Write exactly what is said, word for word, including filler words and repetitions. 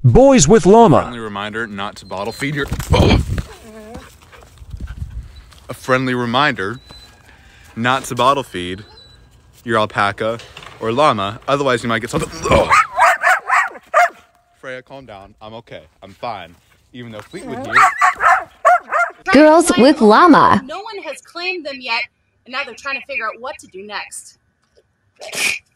Boys with llama. Friendly reminder not to bottle feed your... Oh. A friendly reminder not to bottle feed your alpaca or llama, otherwise you might get something... Oh. Freya, calm down. I'm okay. I'm fine. Even though Fleetwood here... Girls with llama. No one has claimed them yet, and now they're trying to figure out what to do next.